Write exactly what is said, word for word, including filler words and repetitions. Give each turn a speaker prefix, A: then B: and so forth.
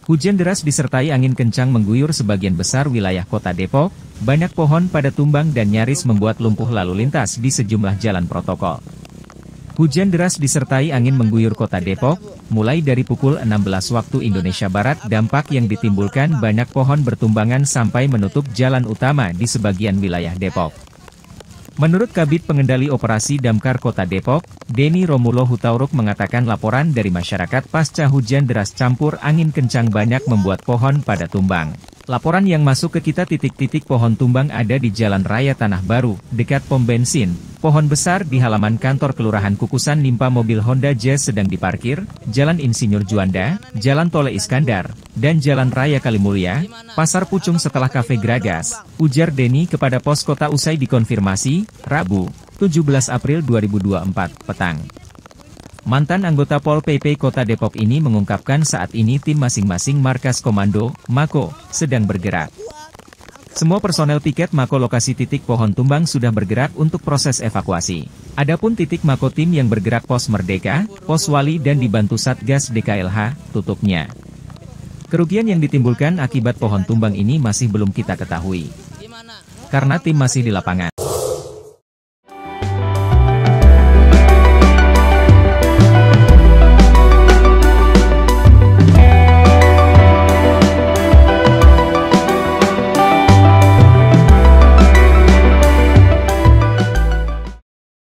A: Hujan deras disertai angin kencang mengguyur sebagian besar wilayah kota Depok, banyak pohon pada tumbang dan nyaris membuat lumpuh lalu lintas di sejumlah jalan protokol. Hujan deras disertai angin mengguyur kota Depok, mulai dari pukul enam belas waktu Indonesia Barat. Dampak yang ditimbulkan banyak pohon bertumbangan sampai menutup jalan utama di sebagian wilayah Depok. Menurut Kabid Pengendali Operasi Damkar Kota Depok, Denny Romulo Hutauruk mengatakan laporan dari masyarakat pasca hujan deras campur angin kencang banyak membuat pohon pada tumbang. Laporan yang masuk ke kita titik-titik pohon tumbang ada di Jalan Raya Tanah Baru, dekat pom bensin, pohon besar di halaman kantor Kelurahan Kukusan nimpa mobil Honda Jazz sedang diparkir, Jalan Insinyur Juanda, Jalan Tole Iskandar, dan Jalan Raya Kalimulya, Pasar Pucung setelah Cafe Gragas, ujar Denny kepada Pos Kota usai dikonfirmasi, Rabu, tujuh belas April dua ribu dua puluh empat, petang. Mantan anggota Pol P P Kota Depok ini mengungkapkan saat ini tim masing-masing markas komando, Mako, sedang bergerak. Semua personel piket Mako lokasi titik pohon tumbang sudah bergerak untuk proses evakuasi. Adapun titik Mako tim yang bergerak Pos Merdeka, Pos Wali dan dibantu Satgas D K L H, tutupnya. Kerugian yang ditimbulkan akibat pohon tumbang ini masih belum kita ketahui. Karena tim masih di lapangan.